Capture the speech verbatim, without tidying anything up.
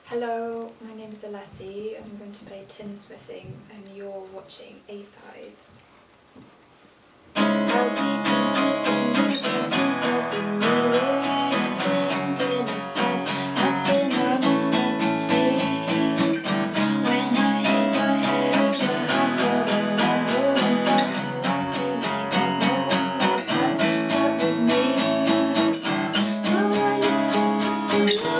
Hello, my name is Alessi and I'm going to play Tinsmithing and you're watching A-Sides. I'll be tinsmithing, you be tinsmithing, me, we're ain't thinking of sad, nothing I was meant to see. When I hit my head, the half of the memories that you want to me, that no one else might, but with me. No, I look forward to you.